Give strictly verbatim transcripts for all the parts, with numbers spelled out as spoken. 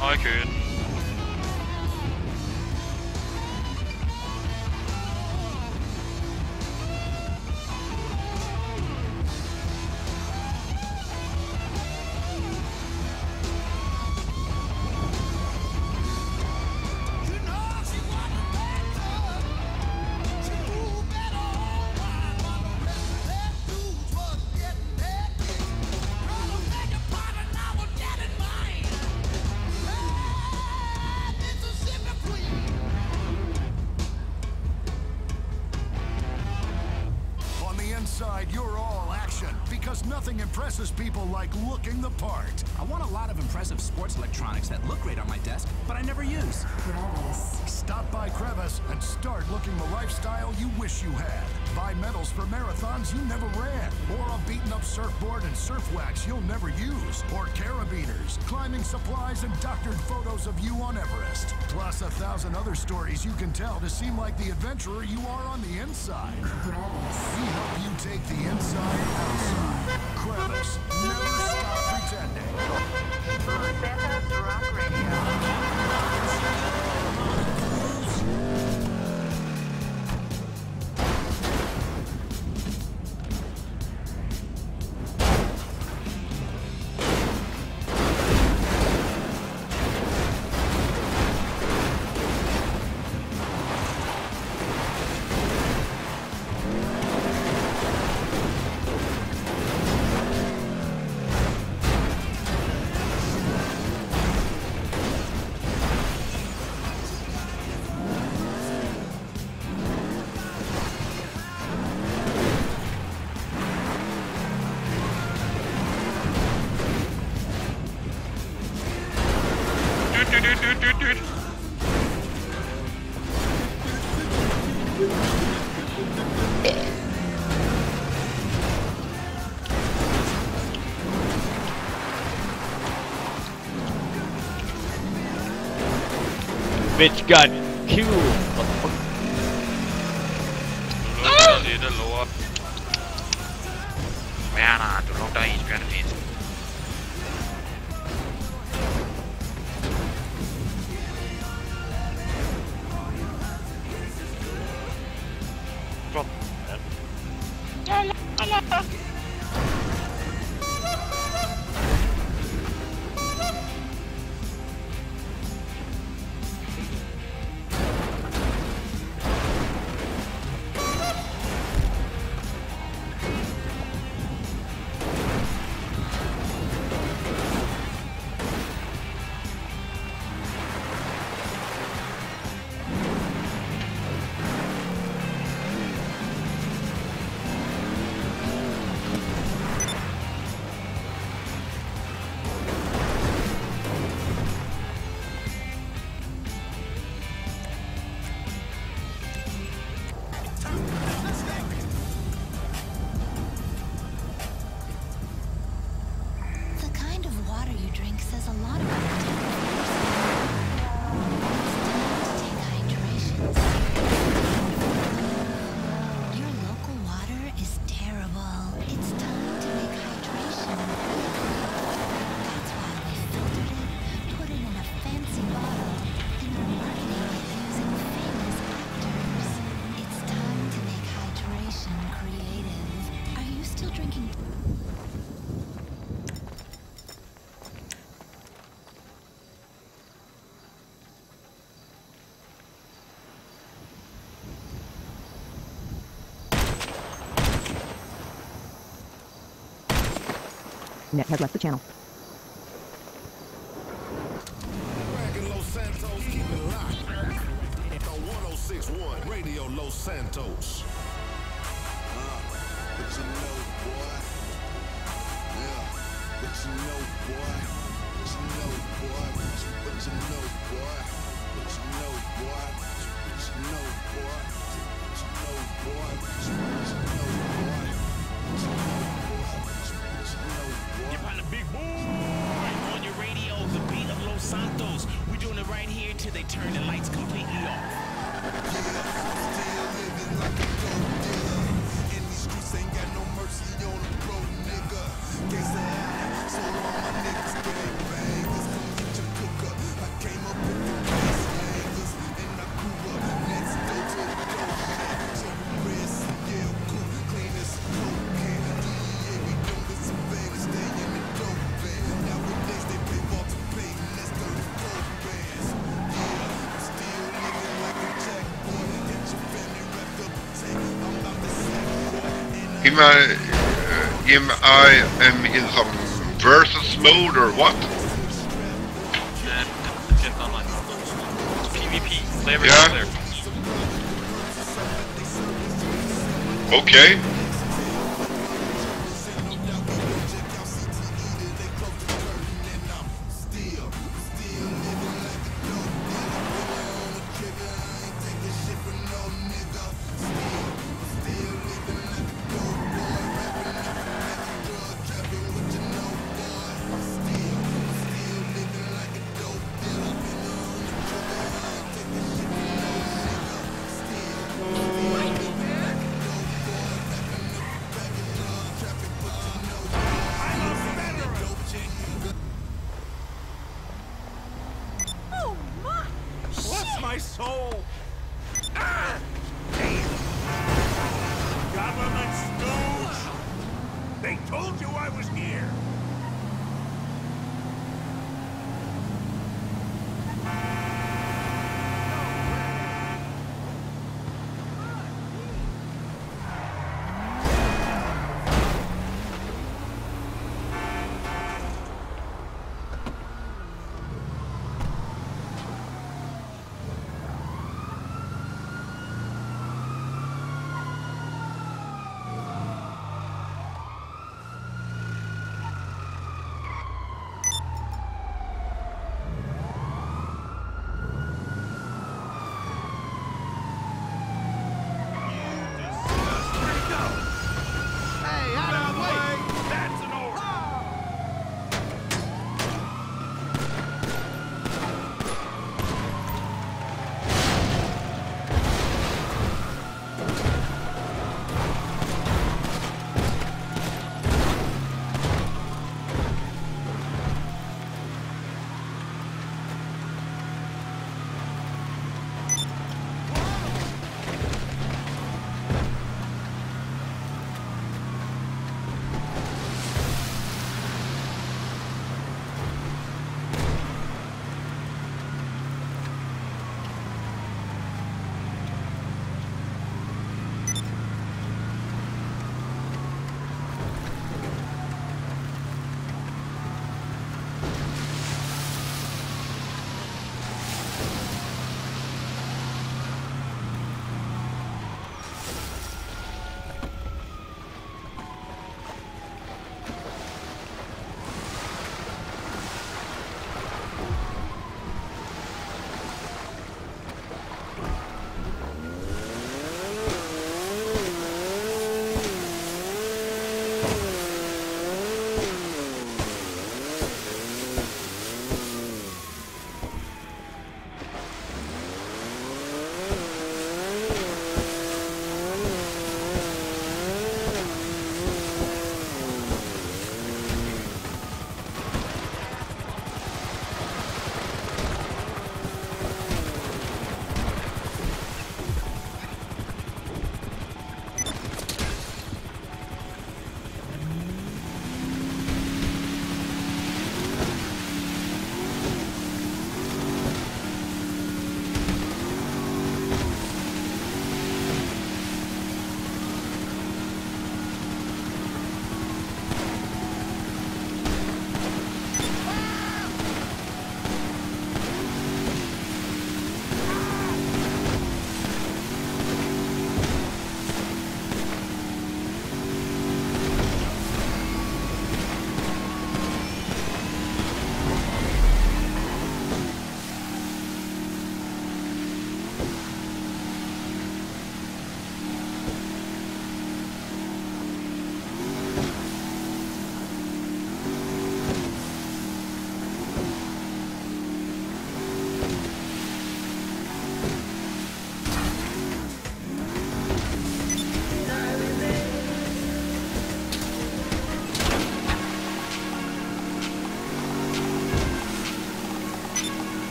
I could. You're all action, because nothing impresses people like looking the part. I want a lot of impressive sports electronics that look great on my desk, but I never use. Crevice. Stop by Crevice and start looking the lifestyle you wish you had. Buy medals for marathons you never ran, or a beaten-up surfboard and surf wax you'll never use, or carabiners, climbing supplies, and doctored photos of you on Everest. Plus a thousand other stories you can tell to seem like the adventurer you are on the inside. Crevice. We help you take the inside outside. Crevice, never stop pretending. Los Santos Rock Radio. Dude, dude, dude, dude, dude. Bitch got killed. Ah! Det er lort. Werner, du lugter isbjørne fint. Kom. Ja, la, la. Net has left the channel. Los Santos, keep it locked. one oh six point one Radio Los Santos. Uh, but you know, boy. Yeah, but you know, boy. But you know, boy. But you know, boy. But you know, boy. But you know, boy. But you know, boy. But you know, boy. But you know, boy. You're on the big boy on your radio, the beat of Los Santos. We're doing it right here till they turn the lights completely off. Am I, uh, am I am in some versus mode or what? And get online. It's PvP. Player Yeah. versus player. Okay. Bless my soul! Ah! Government stooge! They told you I was here!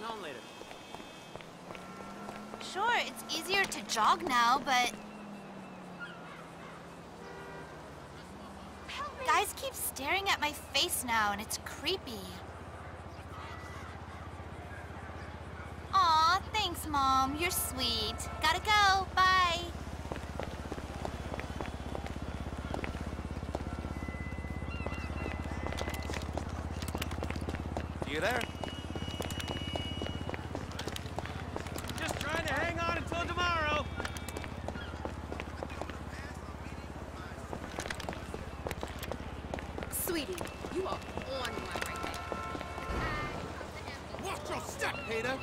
home later. Sure, it's easier to jog now, but... Guys keep staring at my face now, and it's creepy. Aw, thanks, Mom. You're sweet. Gotta go. Bye. You there? Just trying to hang on until tomorrow. Sweetie, you are on my right now. Watch your step, hater!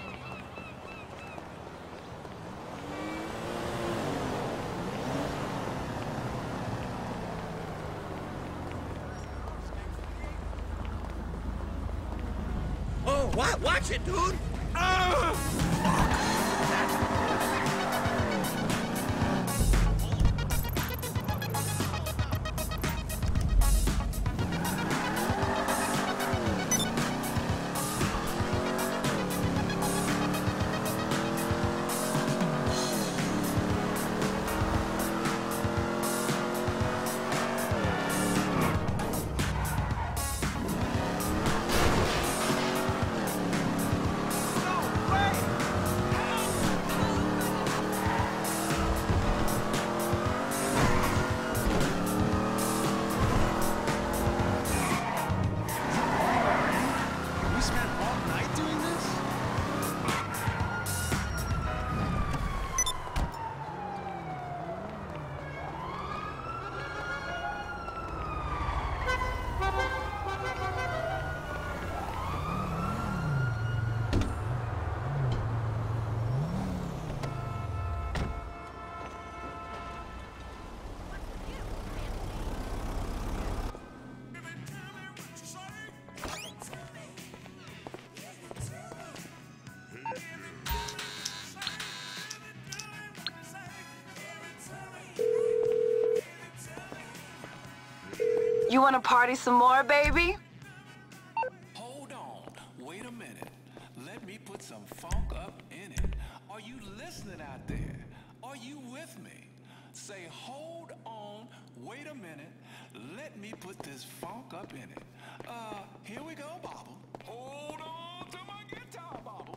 Oh, what? Watch it, dude! Oh! You wanna party some more, baby? Hold on. Wait a minute. Let me put some funk up in it. Are you listening out there? Are you with me? Say, hold on. Wait a minute. Let me put this funk up in it. Uh, here we go, Bobble. Hold on to my guitar, Bobble.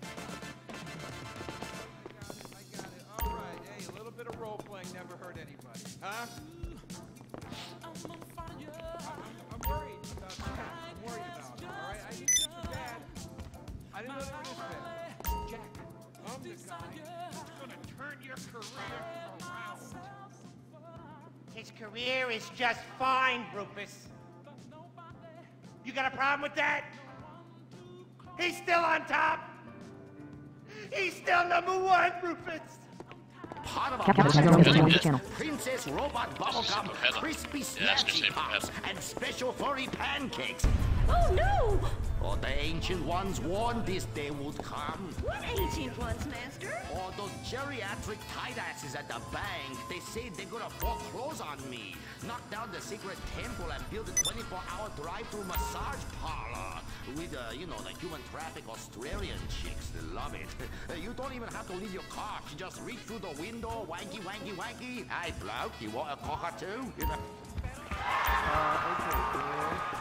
I got it. All right. Hey, a little bit of role playing never hurt anybody, huh? I'm, I'm worried about Jack. I'm worried about him, all right? I need you for Dad. I didn't know they were this bad. Jack, I'm the guy who's gonna turn your career around. His career is just fine, Rufus. You got a problem with that? He's still on top. He's still number one, Rufus. Part of Captain our Channel is on the channel. Princess Robot Bubblegum, crispy snatchy pops, and special furry pancakes. Oh no! Oh, the ancient ones warned this day would come. What ancient ones, Master? Oh, those geriatric tight asses at the bank. They say they're gonna foreclose on me, knock down the secret temple, and build a twenty-four hour drive-through massage parlor with, uh, you know, the human traffic Australian chicks. They love it. You don't even have to leave your car. You just reach through the window, wanky, wanky, wanky. Hey, bloke, you want a cockatoo? You know. Uh, okay, good.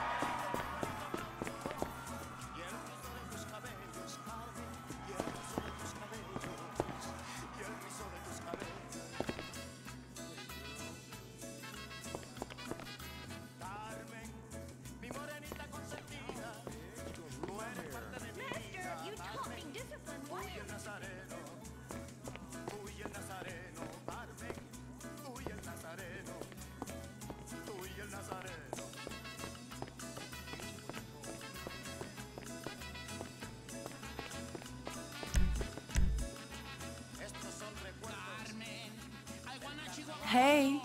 Hey.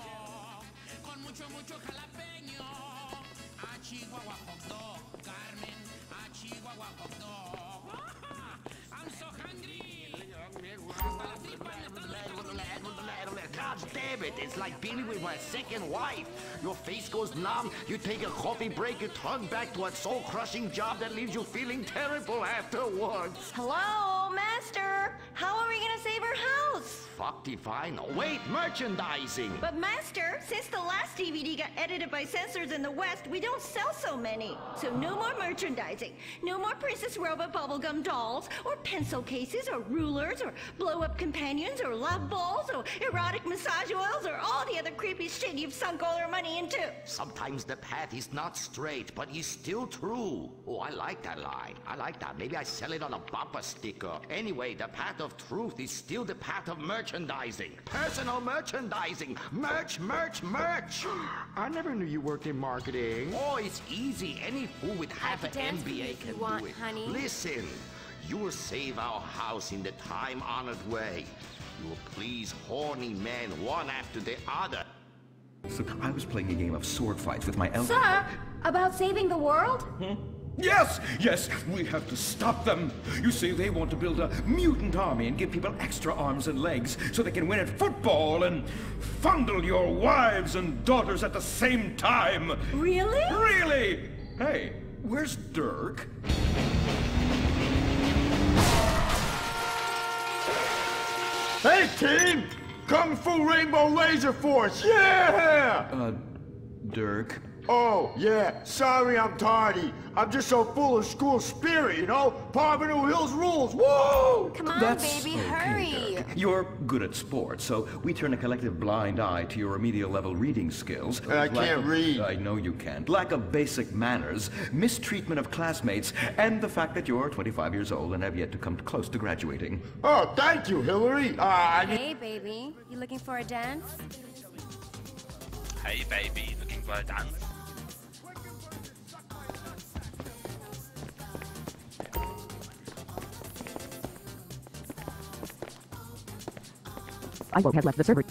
I'm so hungry. God damn it, it's like being with my second wife. Your face goes numb, you take a coffee break, you turn back to a soul-crushing job that leaves you feeling terrible afterwards. Hello, Master. How are we gonna save our house? Fuck define. Wait, merchandising. But Master, since the last D V D got edited by censors in the West, we don't sell so many. So no more merchandising. No more Princess Robot bubblegum dolls, or pencil cases, or rulers, or blow-up companions, or love balls, or erotic massage oils, or all the other creepy shit you've sunk all our money into. Sometimes the path is not straight, but is still true. Oh, I like that line. I like that. Maybe I sell it on a bumper sticker. Anyway, the path of truth is still the path of merchandising. Personal merchandising. Merch, merch, merch. I never knew you worked in marketing. Oh, it's easy. Any fool with half an M B A can want, do it. honey. Listen, you will save our house in the time-honored way. You will please horny men one after the other. So I was playing a game of sword fights with my elder. Sir, about saving the world? Hmm? Yes, yes, we have to stop them. You see, they want to build a mutant army and give people extra arms and legs so they can win at football and fondle your wives and daughters at the same time. Really? Really? Hey, where's Dirk? Hey, team! Kung Fu Rainbow Laser Force, yeah! Uh, Dirk? Oh, yeah, sorry I'm tardy. I'm just so full of school spirit, you know? Parvenu Hills rules, woo! Come on, That's baby, okay, hurry! Dirk. You're good at sports, so we turn a collective blind eye to your remedial level reading skills. And I can't of, read. I know you can't. Lack of basic manners, mistreatment of classmates, and the fact that you're twenty-five years old and have yet to come close to graduating. Oh, thank you, Hillary. Uh, I... Hey, baby, you looking for a dance? Hey baby, looking for a dance? Ivo has left the server.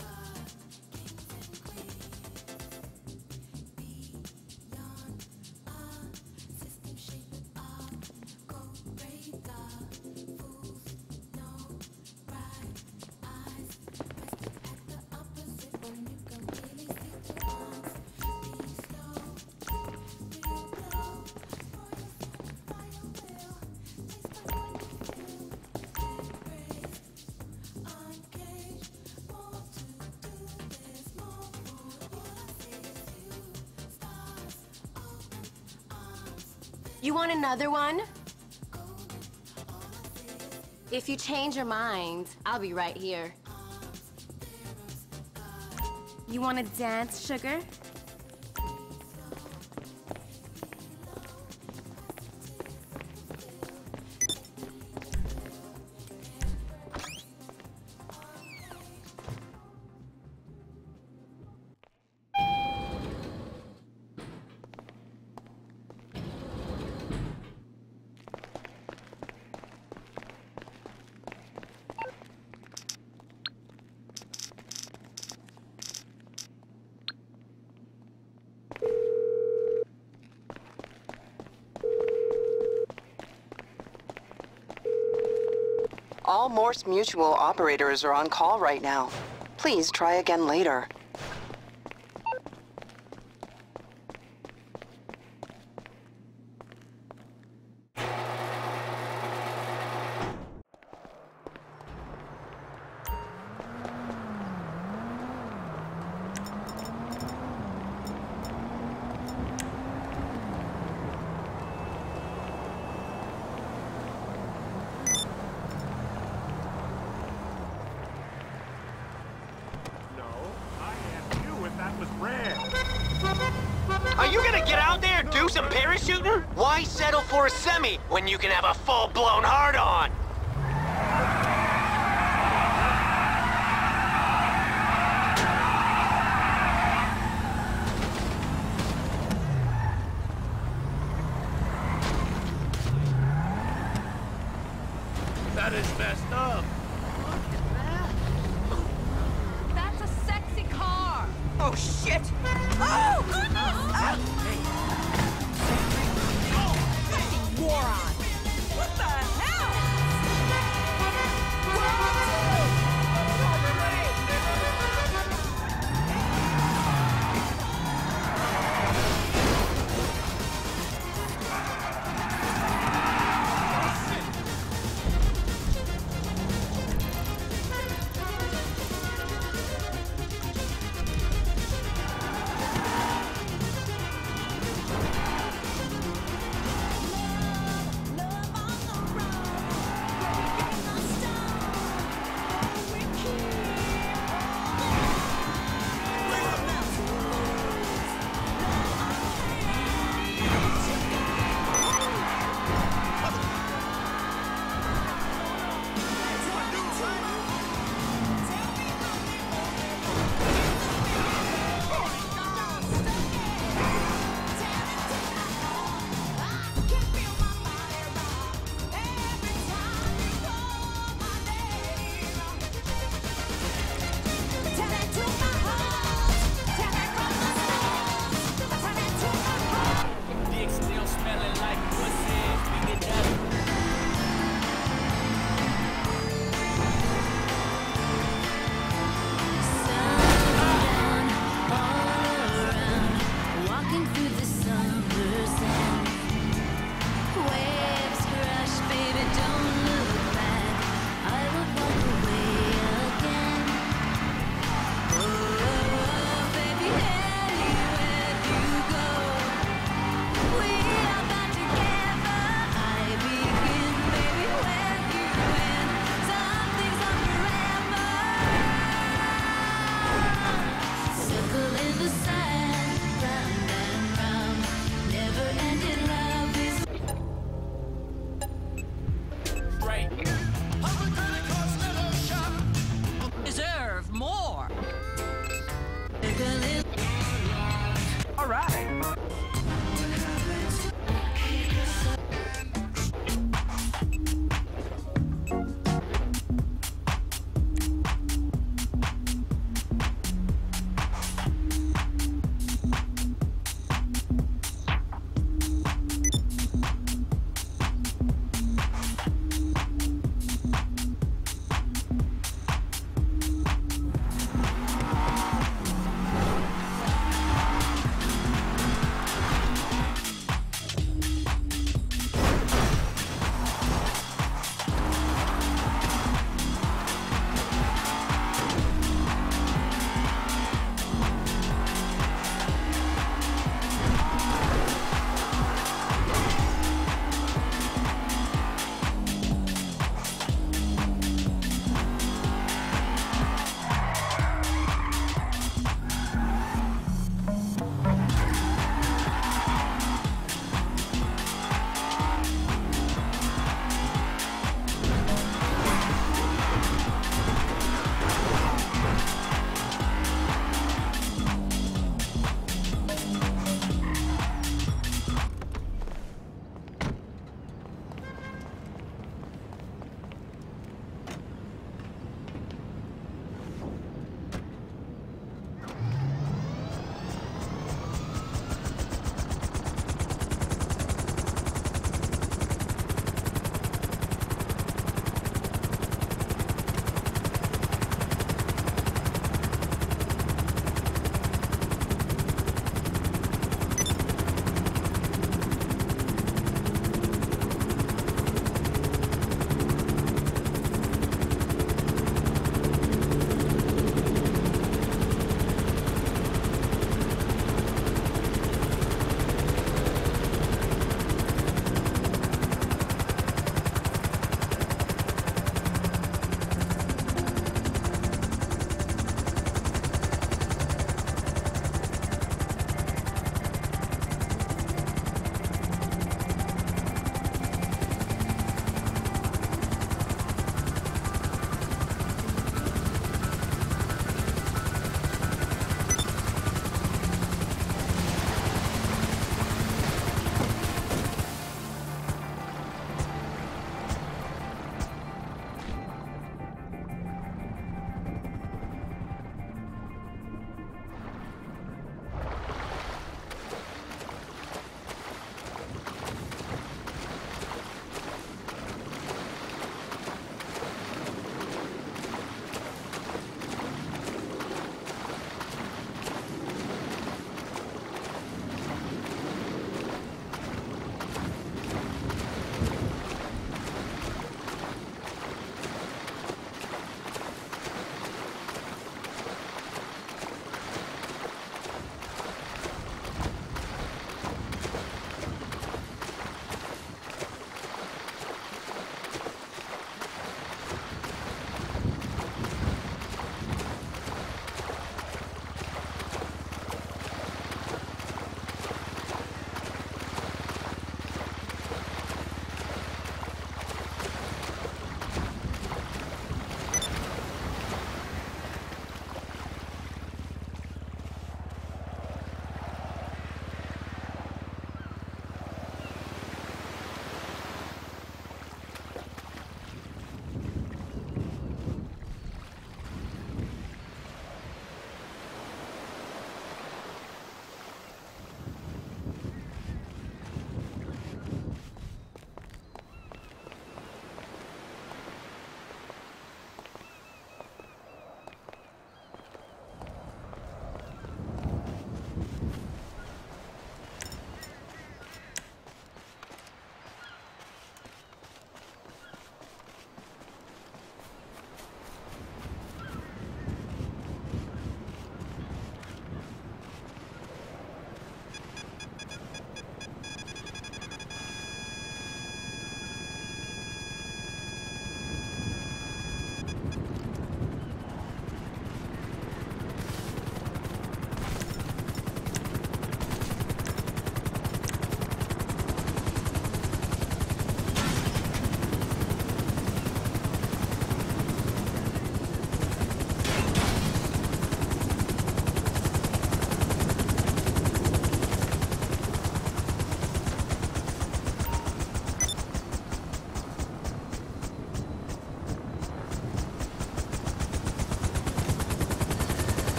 You want another one? If you change your mind, I'll be right here. You want to dance, sugar? All Morse Mutual operators are on call right now. Please try again later. Are you gonna get out there and do some parachuting? Why settle for a semi when you can have a full-blown hard-on? That is messed up. That's a sexy car! Oh, shit! Oh, goodness! Oh. Fucking moron! What the hell? Whoa!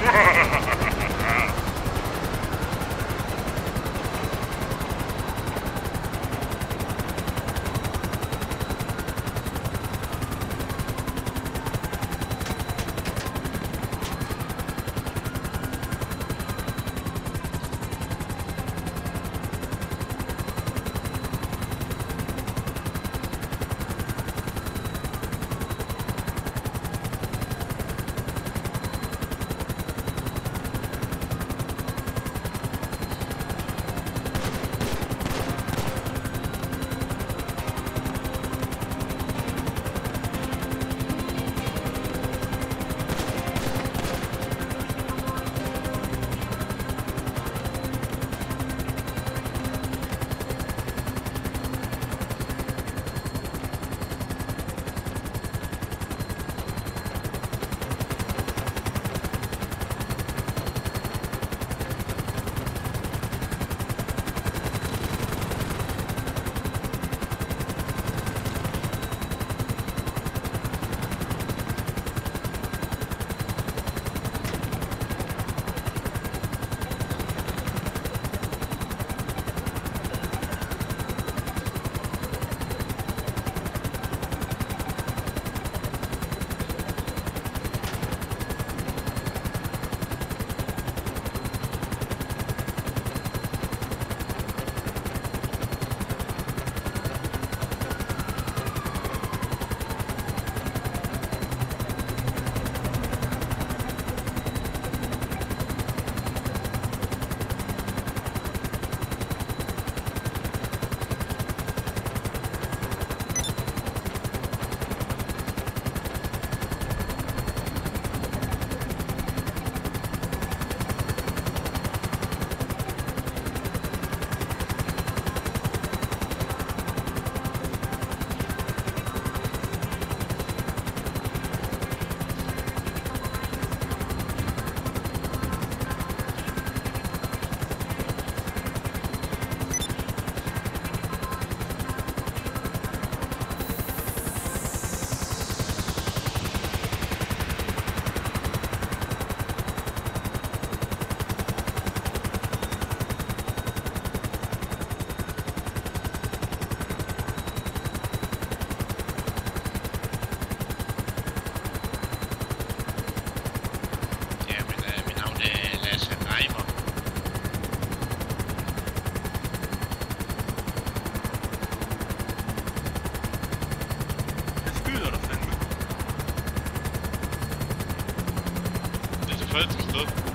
falsk sted.